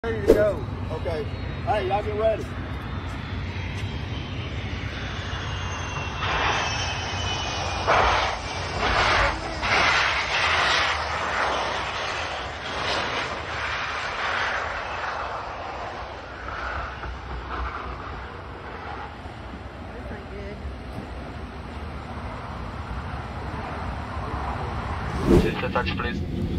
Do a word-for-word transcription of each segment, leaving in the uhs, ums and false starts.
Ready to go. Okay. Hey, y'all get ready. Just a touch, please.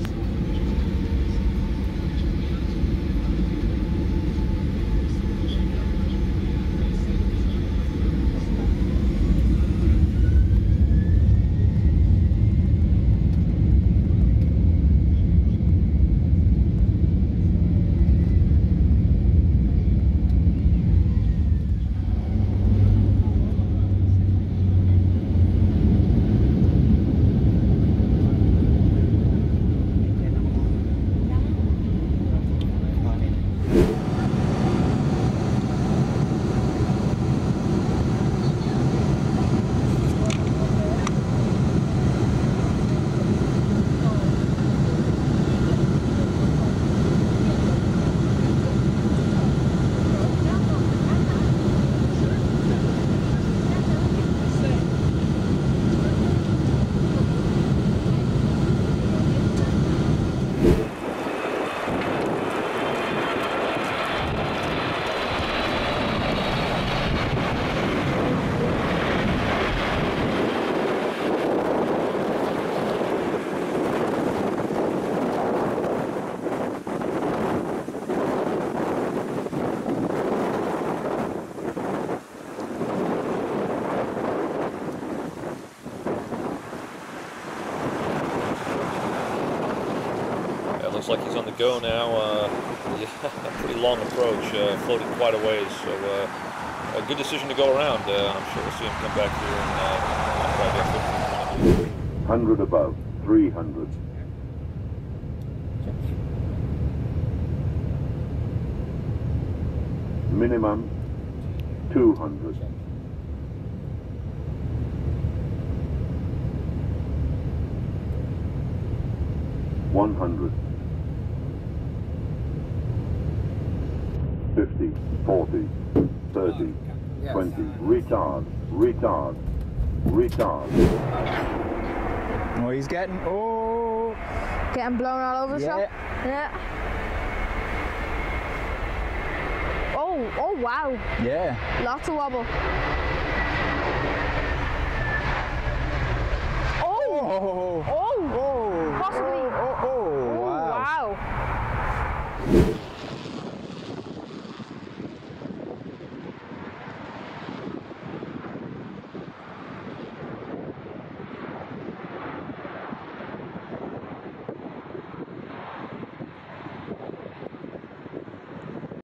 Looks like he's on the go now. Uh, yeah, pretty long approach, uh, floating quite a ways. So uh, a good decision to go around. Uh, I'm sure we'll see him come back here and uh, try to get fifteen. one hundred above, three hundred. Minimum, two hundred. one hundred. fifty, forty, thirty, twenty, retard, retard, retard. Oh, he's getting, oh. Getting blown all over the Yeah. shop? Yeah. Oh, oh wow. Yeah. Lots of wobble. Oh! Oh. Oh! Oh. Possibly. Oh, oh, oh, Oh, wow. wow.